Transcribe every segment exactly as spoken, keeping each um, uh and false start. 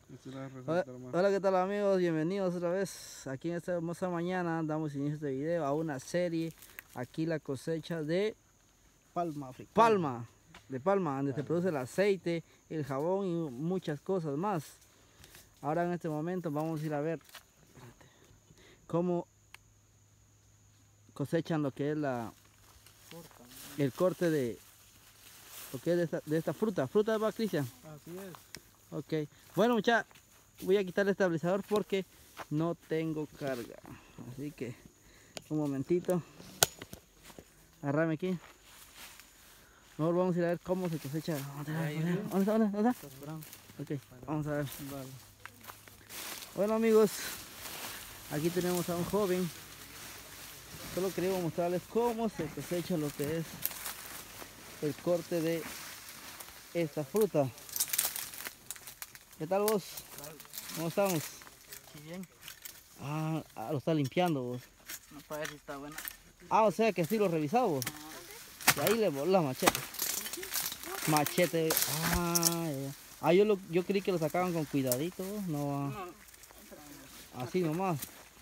Hola, hola, ¿qué tal amigos? Bienvenidos otra vez. Aquí en esta hermosa mañana damos inicio a este video a una serie. Aquí la cosecha de palma africana. palma, de palma, donde palma se produce el aceite, el jabón y muchas cosas más. Ahora en este momento vamos a ir a ver cómo cosechan lo que es la el corte de lo que es de esta, de esta fruta. ¿Fruta va, Cristian? Así es. Ok. Bueno, muchachos, voy a quitar el estabilizador porque no tengo carga. Así que un momentito. Agarrame aquí. Mejor vamos a ir a ver cómo se cosecha. ¿Dónde está? ¿Dónde está? ¿Dónde está? Ok, vamos a ver. Vale. Bueno amigos, aquí tenemos a un joven. Solo quería mostrarles cómo se cosecha lo que es el corte de esta fruta. ¿Qué tal vos? ¿Cómo estamos? Sí, bien. Ah, ah, lo está limpiando vos. No para ver si está buena. Ah, o sea que sí lo revisado vos. Y ahí le voló la machete. Machete. Ah, ya. Ah, yo, lo, yo creí que lo sacaban con cuidadito. No, así nomás.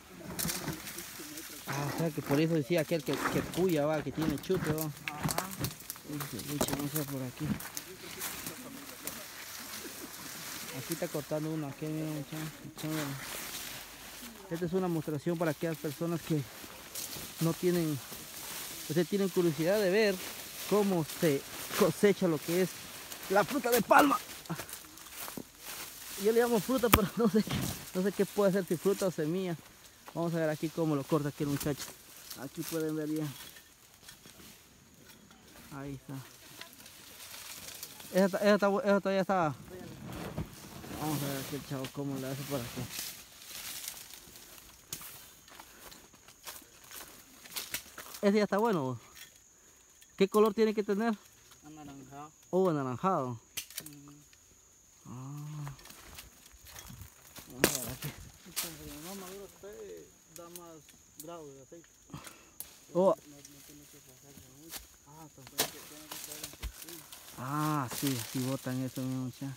Ah, o sea que por eso decía aquel que, que puya, va, que tiene chute, va. Ajá. Vamos a ver por aquí. Aquí está cortando uno, aquí mira, muchachos. Esta es una demostración para aquellas personas que no tienen, ustedes tienen curiosidad de ver cómo se cosecha lo que es la fruta de palma. Yo le llamo fruta, pero no sé, no sé qué puede ser, si fruta o semilla. Vamos a ver aquí cómo lo corta aquí el muchacho. Aquí pueden ver bien. Ahí está. Esa, esa, esa, esa todavía está. Vamos a ver aquí el chavo cómo le hace por aquí. Ese ya está bueno. ¿Qué color tiene que tener? Anaranjado. Oh, anaranjado. Mm. Ah. Vamos a ver aquí. Cuando no maduro usted da más grado de aceite. Oh. No, no tiene que pasarse mucho. Ah, entonces tiene que traer un pestillo. Ah, sí, sí botan eso, muchachos.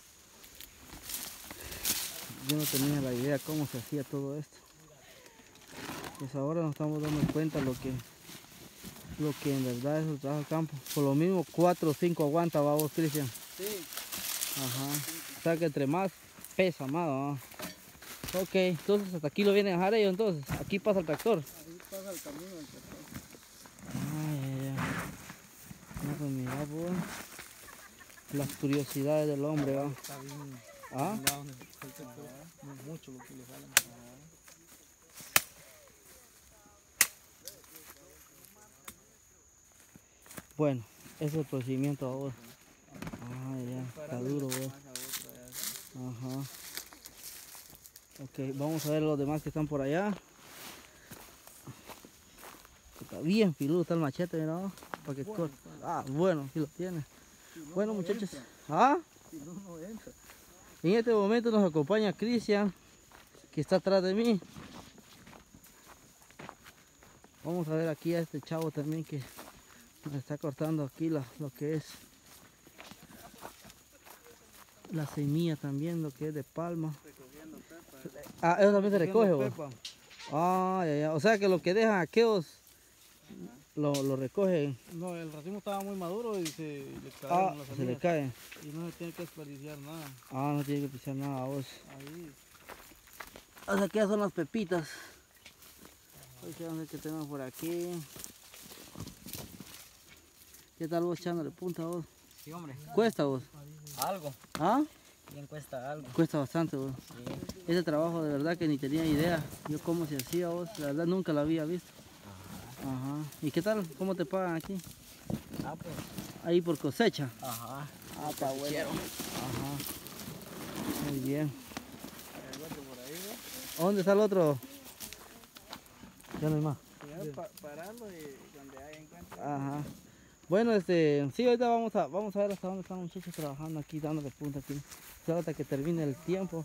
Yo no tenía la idea cómo se hacía todo esto. Pues ahora nos estamos dando cuenta lo que lo que en verdad es el trabajo de campo. Por lo mismo cuatro o cinco aguanta, va vos, Cristian. Sí. Ajá. O sea que entre más pesa más, ¿no? Ok, entonces hasta aquí lo vienen a dejar ellos, entonces. Aquí pasa el tractor. Ahí pasa el camino del tractor. Ay, ay, ay. No, pues mira, pues. Las curiosidades del hombre, ¿va? Está bien. ¿Ah? No es mucho lo que le sale. Bueno, ese es el procedimiento ahora. Ah, ya, está duro, güey. Ajá. Ok, vamos a ver los demás que están por allá. Está bien filudo, está el machete, mira, para que corte. Ah, bueno, sí lo tiene. Bueno, muchachos. ¿Ah? En este momento nos acompaña Cristian, que está atrás de mí. Vamos a ver aquí a este chavo también que nos está cortando aquí la, lo que es la semilla también, lo que es de palma. Ah, eso también se recoge, ¿o? Ah, ya, ya. O sea que lo que dejan aquellos lo, lo recogen. No, el racimo estaba muy maduro y se le caen Ah, las se semillas. le cae. Y no se tiene que desperdiciar nada. Ah, no tiene que pisar nada vos. Ahí. O sea que ya son las pepitas. Vamos a ver qué tenemos por aquí. ¿Qué tal vos echándole punta vos? Sí, hombre. ¿Cuesta vos? Algo. ¿Ah? Bien cuesta algo. Cuesta bastante vos. Sí. Ese trabajo de verdad que ni tenía idea. Yo cómo se hacía vos, la verdad nunca lo había visto. Ajá. ¿Y qué tal? ¿Cómo te pagan aquí? Ah, pues. Ahí por cosecha. Ajá. Ah, está bueno. Ajá. Muy bien. ¿Dónde está el otro? Ya no hay más. Pa parando y donde hay encuentro. Ajá. Bueno, este, sí, ahorita vamos a, vamos a ver hasta dónde están los muchachos trabajando aquí, dándole punta aquí. Solo hasta que termine el tiempo.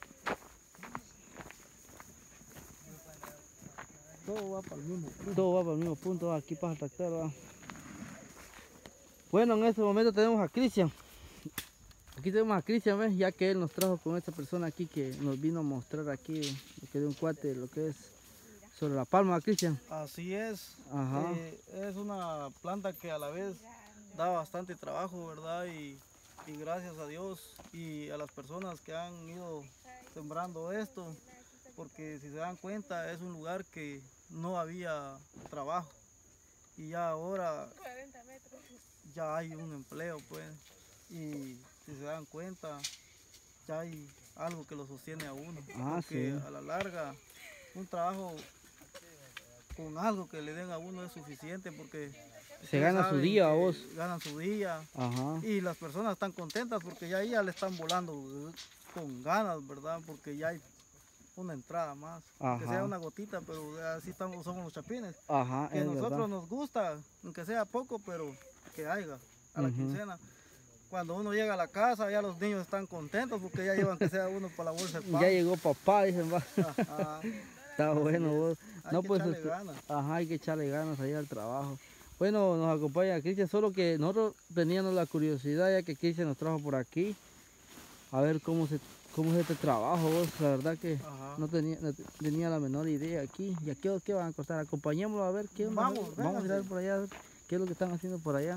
Todo va para el mismo punto. Todo va para el mismo punto, aquí pasa el tractor, va. Bueno, en este momento tenemos a Cristian. Aquí tenemos a Cristian, ¿ves? Ya que él nos trajo con esta persona aquí que nos vino a mostrar aquí lo que de un cuate, lo que es sobre la palma, Cristian. Así es. Ajá. Eh, es una planta que a la vez da bastante trabajo, ¿verdad? Y, y gracias a Dios y a las personas que han ido sembrando esto, porque si se dan cuenta es un lugar que no había trabajo y ya ahora ya hay un empleo, pues, y si se dan cuenta ya hay algo que lo sostiene a uno, Ah, porque sí. a la larga un trabajo con algo que le den a uno es suficiente, porque Se gana su día, que vos. ganan su día. Ajá. Y las personas están contentas porque ya ahí ya le están volando con ganas, ¿verdad? Porque ya hay una entrada más. Aunque sea Ajá. una gotita, pero así estamos, somos los chapines. Ajá, Que a es nosotros verdad. nos gusta, aunque sea poco, pero que haya a la Ujú. quincena. Cuando uno llega a la casa, ya los niños están contentos porque ya llevan que sea uno para la bolsa de pan. Ya llegó papá, dicen, va. Ajá. Está Así bueno, es. vos. Hay No, que pues, echarle este, ganas. ajá, hay que echarle ganas ahí al trabajo. Bueno, nos acompaña Cristian, solo que nosotros teníamos la curiosidad ya que Cristian nos trajo por aquí a ver cómo se cómo es este trabajo, vos. La verdad que Ajá. no tenía, no tenía la menor idea aquí. ¿Y aquí qué van a cortar? Acompañémoslo a ver qué onda. Vamos, Vamos a ir a ver vénganse. por allá, a ver qué es lo que están haciendo por allá.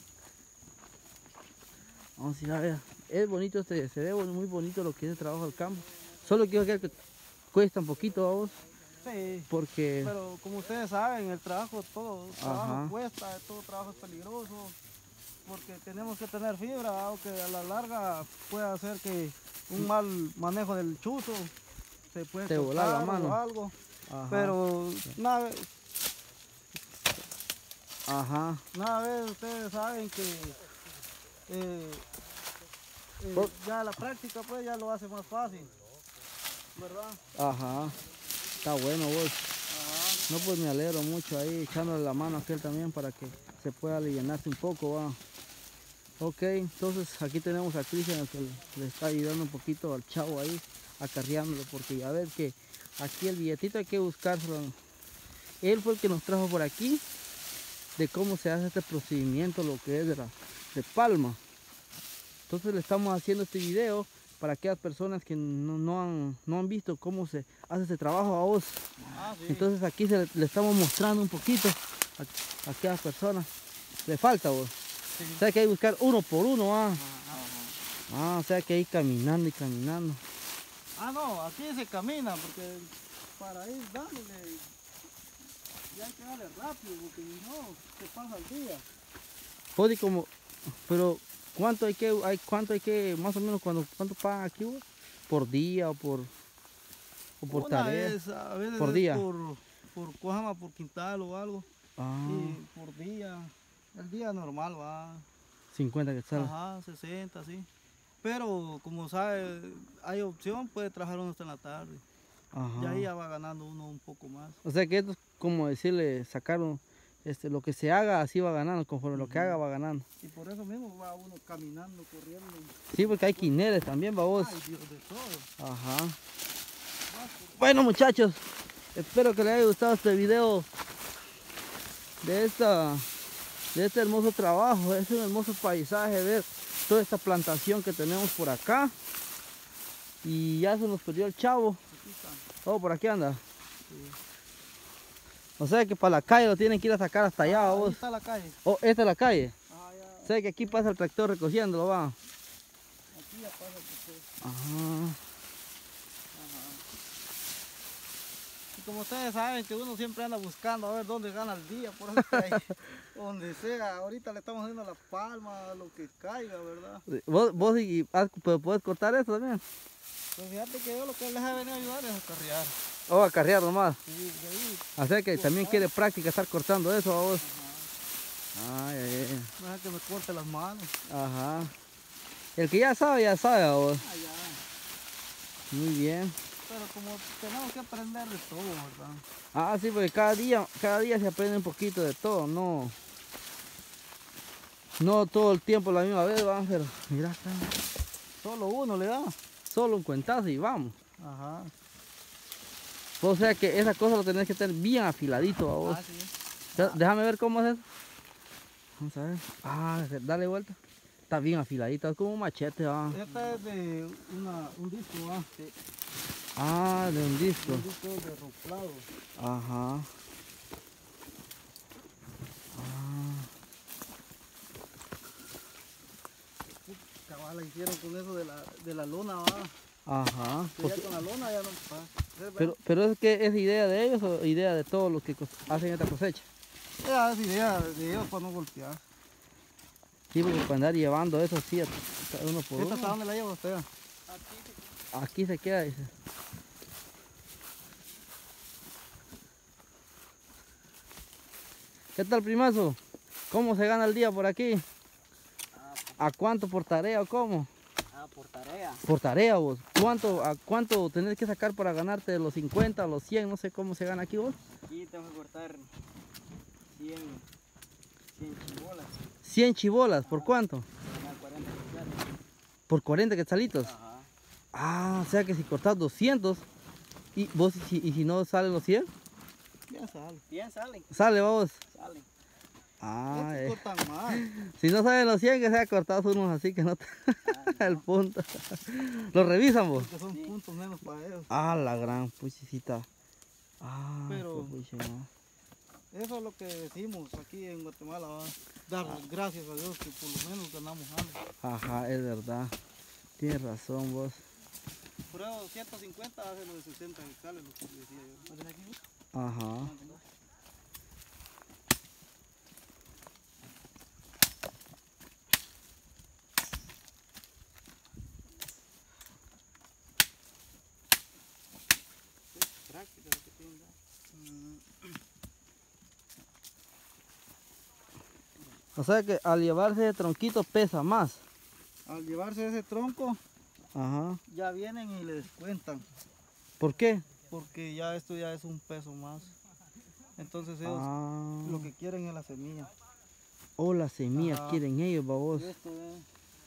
Vamos a ir a ver. Es bonito, este, se ve muy bonito lo que es el trabajo del campo. Solo quiero que cuesta un poquito a vos, Sí. porque Pero como ustedes saben, el trabajo, todo trabajo Ajá. cuesta, todo trabajo es peligroso, porque tenemos que tener fibra, aunque a la larga puede hacer que un mal manejo del chuzo se puede Te vola la cortar o mano. algo, Ajá. pero nada, Ajá. nada vez ustedes saben que eh, eh, Por- ya la práctica pues ya lo hace más fácil, ¿verdad? Ajá. Está bueno vos. Ajá. No, pues me alegro mucho ahí echándole la mano a aquel también para que se pueda alivianarse un poco, va. Ok, entonces aquí tenemos a Cristian el que le está ayudando un poquito al chavo ahí, acarreándolo, porque ya ves que aquí el billetito hay que buscárselo. Él fue el que nos trajo por aquí de cómo se hace este procedimiento, lo que es de la de palma. Entonces le estamos haciendo este video para aquellas personas que no, no, han, no han visto cómo se hace este trabajo a vos. Ah, sí. Entonces aquí se le, le estamos mostrando un poquito a, a aquellas personas. Le falta vos. Sí. O sea que hay que buscar uno por uno. Ah, Ajá, ajá. ah o sea que hay caminando y caminando. Ah, no, aquí se camina porque para ir dándole y hay que darle rápido porque si no se pasa el día. Joder, como, pero ¿cuánto hay que, hay, cuánto hay que, más o menos, cuando, cuánto pagan aquí vos? ¿Por día o por, o por Una tarea? vez, a veces por es día. por, por, cójama, por quintal o algo. Ah, Y por día, el día normal va, cincuenta quetzales. ajá, sesenta, sí. Pero como sabe, hay opción, puede trabajar uno hasta en la tarde. Ajá. Y ahí ya va ganando uno un poco más. O sea que esto es como decirle, sacaron, este, lo que se haga así va ganando, conforme lo que Ujú. haga va ganando. Y por eso mismo va uno caminando, corriendo. Sí, porque hay quineles también, babos. Ay, Dios de todo. Ajá. Bueno, muchachos, espero que les haya gustado este video de esta, de este hermoso trabajo. Es un hermoso paisaje ver toda esta plantación que tenemos por acá. Y ya se nos perdió el chavo. Aquí está. Oh, por aquí anda. Sí. O sea que para la calle lo tienen que ir a sacar hasta allá, Ah, ahí babos. está la calle. Oh, esta es la calle. Ah, ya. O sea que aquí pasa el tractor recogiéndolo, va. Aquí ya pasa el proceso. Ajá. Ajá. Y como ustedes saben que uno siempre anda buscando a ver dónde gana el día, por eso que ahí, donde sea, ahorita le estamos haciendo la palma, lo que caiga, ¿verdad? Vos, vos y, ah, pero puedes cortar esto también. Pues fíjate que yo lo que les he venido a ayudar es a carrear. O a carrear nomás. Sí, de ahí, O sea que también quiere práctica estar cortando eso, vos. ajá. Ay, ay, ay. No deja que me corte las manos. Ajá. El que ya sabe, ya sabe, vos. Ah, ya. Muy bien. Pero como tenemos que aprender de todo, ¿verdad? Ah, sí, porque cada día, cada día se aprende un poquito de todo, no. No todo el tiempo la misma vez, va, pero mira acá. Solo uno le da. Solo un cuentazo y vamos. Ajá. O sea que esa cosa lo tenés que tener bien afiladito, a vos. Ah, sí. Ya, déjame ver cómo es eso. Vamos a ver. Ah, dale vuelta. está bien afiladita, es como un machete, va. Esta es de una, un disco, ¿va? Sí. Ah, de un disco. Un disco de roplado. Ajá. Ah. Cabal, la hicieron con eso de la, de la lona, va. Ajá. Que Porque- ya con la lona ya no pasa. pero, pero es que es idea de ellos o idea de todos los que cos- hacen esta cosecha. Ya es idea de ellos para no golpear. Sí, porque para andar llevando eso así, a- a uno por ¿Esta hasta uno. dónde la lleva usted? Aquí se queda, dice. ¿Qué tal, primazo? ¿Cómo se gana el día por aquí? ¿A cuánto por tarea o cómo? Ah, por tarea. Por tarea vos. ¿Cuánto, a cuánto tenés que sacar para ganarte los cincuenta, los cien? No sé cómo se gana aquí vos. Aquí tengo que cortar cien, cien chibolas. cien chibolas, ¿por cuánto? Ganar cuarenta quetzales. Por cuarenta quetzalitos. Ajá. Ah, o sea que si cortas doscientos y vos y si, y si no salen los cien, Ya sale. Bien salen, sale vos. salen. Ah, Estos eh. cortan más. Si no salen los cien, que sea cortados unos así que no te... Ah, el punto. ¿Lo revisan vos? Porque son Sí. puntos menos para ellos. Ah, la gran puchicita. Ah, Pero- qué pucha, ¿no? Eso es lo que decimos aquí en Guatemala, ¿va? Dar gracias a Dios que por lo menos ganamos algo. Ajá, es verdad. Tienes razón vos. Por eso ciento cincuenta hace los de sesenta hectáreas, lo que decía yo. ¿Hacen aquí? Ajá. Práctica lo que tienen, ¿va? O sea que al llevarse el tronquito pesa más. Al llevarse ese tronco, Ajá. ya vienen y les cuentan. ¿Por qué? Porque ya esto ya es un peso más. Entonces ellos Ah. lo que quieren es la semilla. Oh, las semillas Ajá. quieren ellos, babos. Y esto es...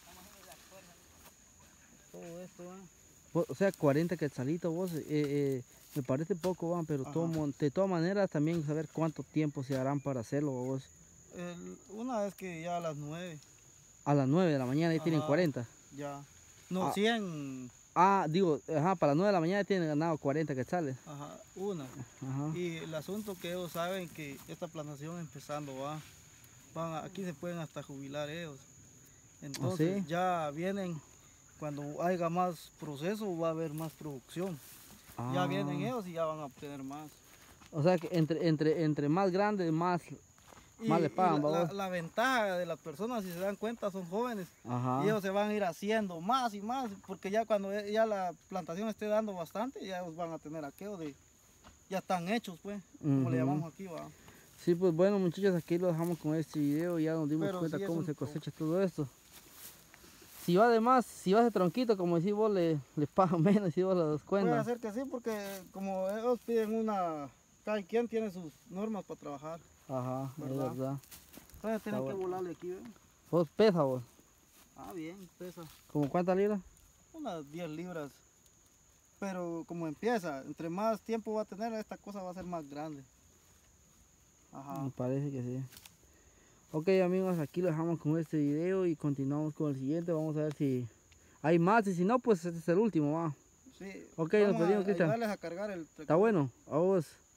Todo esto, ¿va? Vos- O sea, cuarenta quetzalitos vos, eh, eh, me parece poco, van, pero Ajá. todo mon- de todas maneras también saber cuánto tiempo se harán para hacerlo, vos. El- una vez que ya a las nueve, A las nueve de la mañana ya tienen Ajá. cuarenta. ya. No, Ah. cien, Ah, digo, ajá, para las nueve de la mañana tienen ganado cuarenta quetzales. ajá, una. Ajá. Y el asunto que ellos saben que esta plantación empezando va, van a- aquí se pueden hasta jubilar ellos. Entonces ¿sí? ya vienen, cuando haya más proceso va a haber más producción. Ya Ah. vienen ellos y ya van a obtener más. O sea que entre, entre, entre más grandes, más... Y, Más le y pagan, la, la- babos. la ventaja de las personas, si se dan cuenta, son jóvenes. Ajá. Y ellos se van a ir haciendo más y más, porque ya cuando e- ya la plantación esté dando bastante, ya ellos van a tener aquello de, ya están hechos pues, como le Ujú. llamamos aquí, va. Sí, pues bueno muchachos, aquí lo dejamos con este video, ya nos dimos Pero cuenta sí es cómo un se pro- cosecha todo esto. Si va de más, si va de tronquito, como decís vos, le, le pagan menos si vos lo das Puede cuenta. ser que sí, porque como ellos piden una, cada quien tiene sus normas para trabajar, Ajá, es ¿verdad? verdad. entonces tienen que bueno. volarle aquí, ¿ven? Vos pesa vos, Ah, bien, pesa ¿como cuántas libras? unas diez libras, pero como empieza, entre más tiempo va a tener, esta cosa va a ser más grande. Ajá. Me parece que sí. Ok amigos, aquí lo dejamos con este video y continuamos con el siguiente. Vamos a ver si hay más y si no, pues este es el último, va. Sí, Ok, nos vamos pedimos, a Cristian. ayudarles a cargar el Está bueno, a vos.